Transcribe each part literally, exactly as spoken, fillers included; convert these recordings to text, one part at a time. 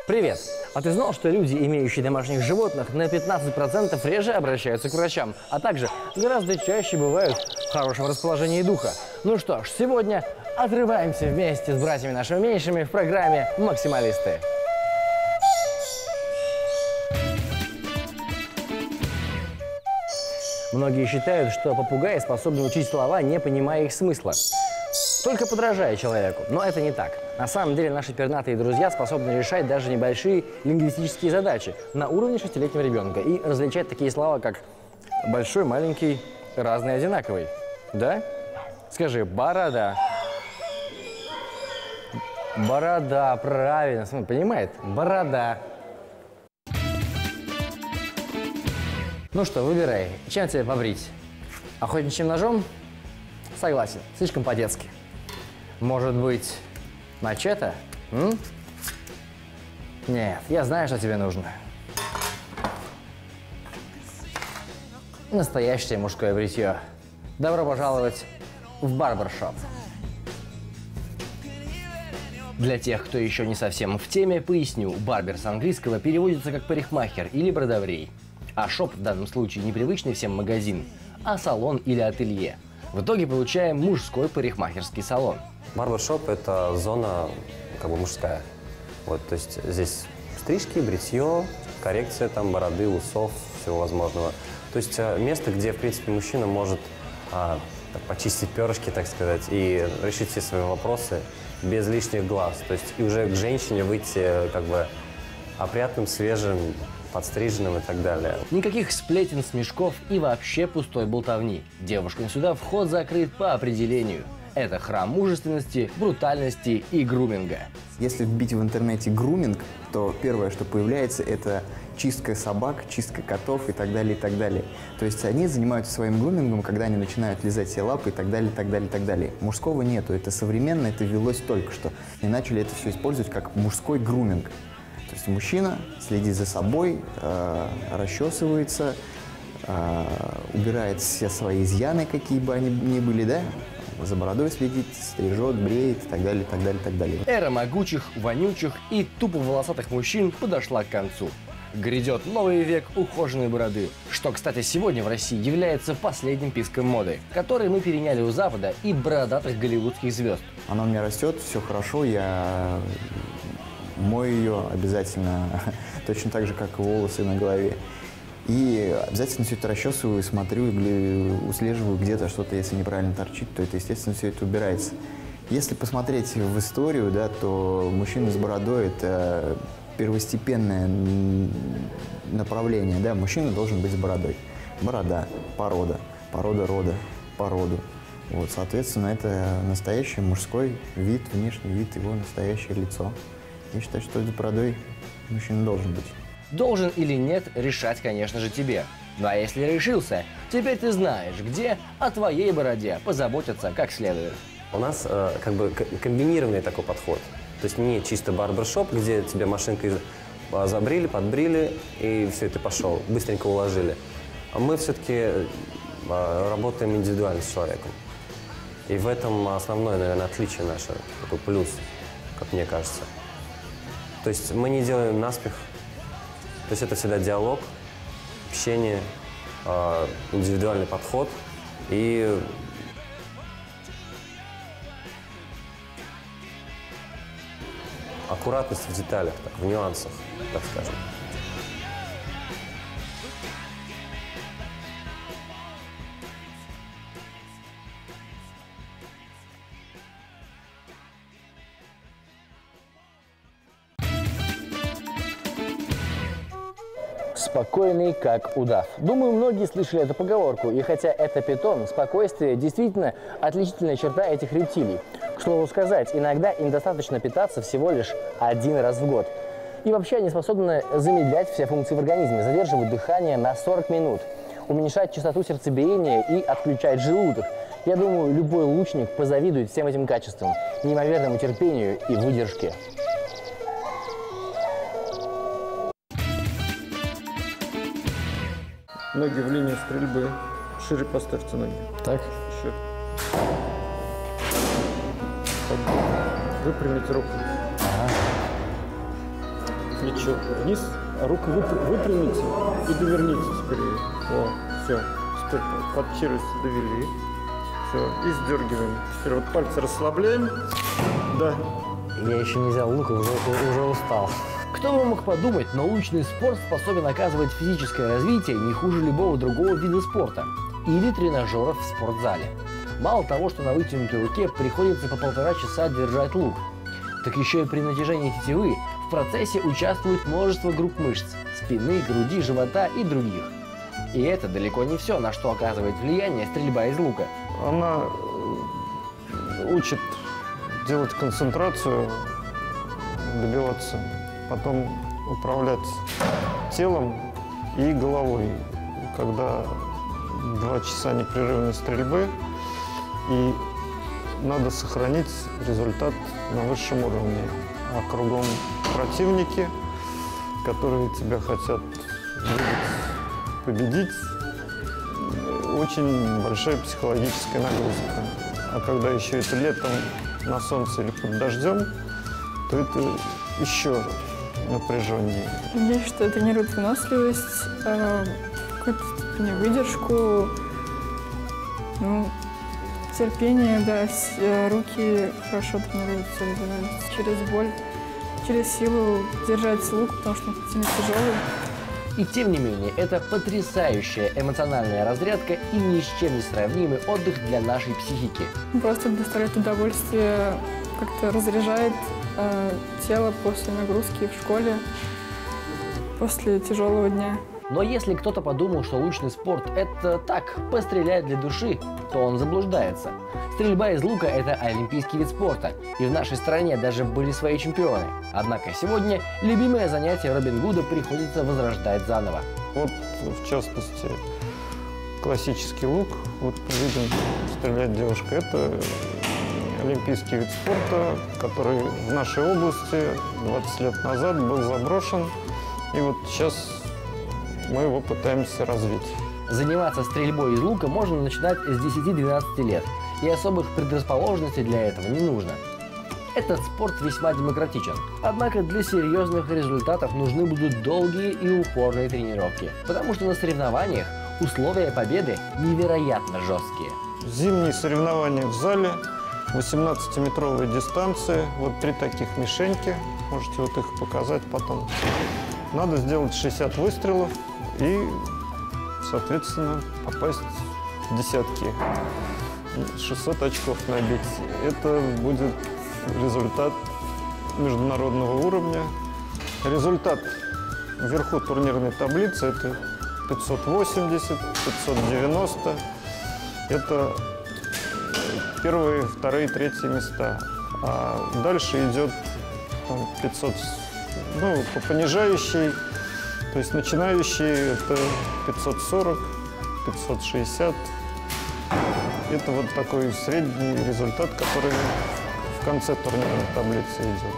Привет! А ты знал, что люди, имеющие домашних животных, на пятнадцать процентов реже обращаются к врачам, а также гораздо чаще бывают в хорошем расположении духа? Ну что ж, сегодня отрываемся вместе с братьями нашими меньшими в программе «Максималисты». Многие считают, что попугаи способны учить слова, не понимая их смысла, только подражая человеку. Но это не так. На самом деле наши пернатые друзья способны решать даже небольшие лингвистические задачи на уровне шестилетнего ребенка и различать такие слова, как большой, маленький, разный, одинаковый. Да? Скажи «борода». Борода, правильно. Смотри, понимает? Борода. Ну что, выбирай, чем тебе побрить? Охотничьим ножом? Согласен, слишком по-детски. Может быть, мачете? М? Нет, я знаю, что тебе нужно. Настоящее мужское бритье. Добро пожаловать в барбершоп. Для тех, кто еще не совсем в теме, поясню. Барбер с английского переводится как парикмахер или бродоврей. А шоп в данном случае не привычный всем магазин, а салон или ателье. В итоге получаем мужской парикмахерский салон. Барбершоп – это зона как бы мужская. Вот, то есть здесь стрижки, бритье, коррекция там, бороды, усов, всего возможного. То есть место, где, в принципе, мужчина может а, так, почистить перышки, так сказать, и решить все свои вопросы без лишних глаз. То есть и уже к женщине выйти как бы опрятным, свежим, подстриженным и так далее. Никаких сплетен, смешков и вообще пустой болтовни. Девушкам сюда вход закрыт по определению. Это храм мужественности, брутальности и груминга. Если вбить в интернете груминг, то первое, что появляется, это чистка собак, чистка котов и так далее, и так далее. То есть они занимаются своим грумингом, когда они начинают лизать себе лапы и так далее, и так далее, и так далее. Мужского нету, это современно, это велось только что. И начали это все использовать как мужской груминг. То есть мужчина следит за собой, э, расчесывается, э, убирает все свои изъяны, какие бы они ни были, да? За бородой следит, стрижет, бреет и так далее, и так далее, и так далее. Эра могучих, вонючих и тупо волосатых мужчин подошла к концу. Грядет новый век ухоженной бороды, что, кстати, сегодня в России является последним писком моды, который мы переняли у Запада и бородатых голливудских звезд. Она у меня растет, все хорошо, я мою ее обязательно, точно так же, как и волосы на голове. И обязательно все это расчесываю, смотрю, услеживаю где-то что-то, если неправильно торчит, то это, естественно, все это убирается. Если посмотреть в историю, да, то мужчина с бородой – это первостепенное направление. Да? Мужчина должен быть с бородой. Борода, порода, порода рода, породу. Вот, соответственно, это настоящий мужской вид, внешний вид, его настоящее лицо. Я считаю, что с бородой мужчина должен быть. Должен или нет, решать, конечно же, тебе. Ну а если решился, теперь ты знаешь, где о твоей бороде позаботятся как следует. У нас э, как бы комбинированный такой подход. То есть не чисто барбершоп, где тебя машинкой забрили, подбрили, и все, ты пошел, быстренько уложили. А мы все-таки э, работаем индивидуально с человеком. И в этом основное, наверное, отличие наше, такой плюс, как мне кажется. То есть мы не делаем наспех. То есть это всегда диалог, общение, э, индивидуальный подход и аккуратность в деталях, так, в нюансах, так скажем. Спокойный, как удав. Думаю, многие слышали эту поговорку, и хотя это питон, спокойствие действительно отличительная черта этих рептилий. К слову сказать, иногда им достаточно питаться всего лишь один раз в год. И вообще они способны замедлять все функции в организме, задерживать дыхание на сорок минут, уменьшать частоту сердцебиения и отключать желудок. Я думаю, любой лучник позавидует всем этим качествам, неимоверному терпению и выдержке. Ноги в линию стрельбы. Шире поставьте ноги. Так. Шире. Выпрямите руку. Ага. плечо вниз, а руку выпр- выпрямите и довернитесь скорее. О, все. Теперь под челюсть довели. Все, и сдергиваем. Теперь вот пальцы расслабляем. Да. Я еще не взял лук, уже, уже устал. Кто бы мог подумать, но лучный спорт способен оказывать физическое развитие не хуже любого другого вида спорта или тренажеров в спортзале. Мало того, что на вытянутой руке приходится по полтора часа держать лук, так еще и при натяжении тетивы в процессе участвует множество групп мышц – спины, груди, живота и других. И это далеко не все, на что оказывает влияние стрельба из лука. Она учит делать концентрацию, добиваться, потом управлять телом и головой. Когда два часа непрерывной стрельбы, и надо сохранить результат на высшем уровне. А кругом противники, которые тебя хотят видеть, победить, очень большая психологическая нагрузка. А когда еще это летом на солнце или под дождем, то это еще напряженнее. Я считаю, тренирует выносливость, э, в какой-то степени выдержку, ну, терпение, да, с, э, руки хорошо тренируются, развиваются через боль, через силу держать лук, потому что он сильно тяжелый. И тем не менее, это потрясающая эмоциональная разрядка и ни с чем не сравнимый отдых для нашей психики. Просто доставляет удовольствие, как-то разряжает э, тело после нагрузки в школе, после тяжелого дня. Но если кто-то подумал, что лучный спорт – это так, пострелять для души, то он заблуждается. Стрельба из лука – это олимпийский вид спорта, и в нашей стране даже были свои чемпионы. Однако сегодня любимое занятие Робин Гуда приходится возрождать заново. Вот, в частности, классический лук, вот видим, стреляет девушка, это олимпийский вид спорта, который в нашей области двадцать лет назад был заброшен, и вот сейчас мы его пытаемся развить. Заниматься стрельбой из лука можно начинать с десяти-двенадцати лет, и особых предрасположенностей для этого не нужно. Этот спорт весьма демократичен, однако для серьезных результатов нужны будут долгие и упорные тренировки, потому что на соревнованиях условия победы невероятно жесткие. Зимние соревнования в зале, восемнадцатиметровые дистанции, вот три таких мишеньки, можете вот их показать потом. Надо сделать шестьдесят выстрелов и, соответственно, попасть в десятки. шестьсот очков набить. Это будет результат международного уровня. Результат вверху турнирной таблицы – это пятьсот восемьдесят, пятьсот девяносто. Это первые, вторые, третьи места. А дальше идет там, пятьсот, ну, по понижающей. То есть начинающие – это пятьсот сорок, пятьсот шестьдесят. Это вот такой средний результат, который в конце турнирной таблицы идет.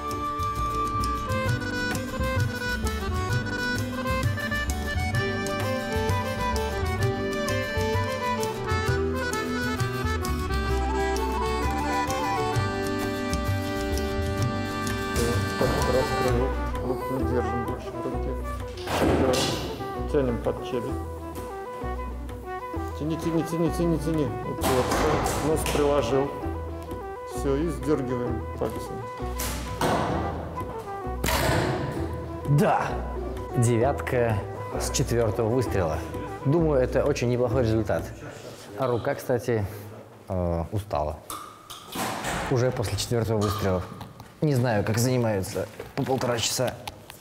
Раскрыли, лук не держим больше в руке. Тянем под челюсть. Тяни, тяни, тяни, тяни, тяни. Вот, вот. Нос приложил. Все, и сдергиваем пальцем. Да! Девятка с четвертого выстрела. Думаю, это очень неплохой результат. А рука, кстати, э, устала. Уже после четвертого выстрела. Не знаю, как занимаются по полтора часа.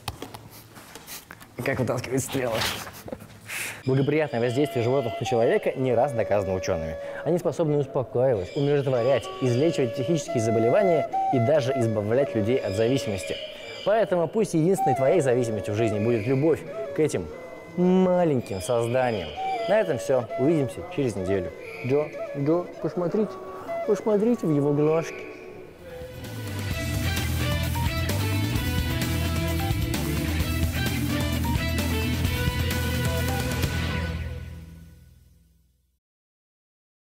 Как вытаскивать стрелы. Благоприятное воздействие животных на человека не раз доказано учеными. Они способны успокаивать, умиротворять, излечивать психические заболевания и даже избавлять людей от зависимости. Поэтому пусть единственной твоей зависимостью в жизни будет любовь к этим маленьким созданиям. На этом все. Увидимся через неделю. Джо, Джо, посмотрите, посмотрите в его глазки.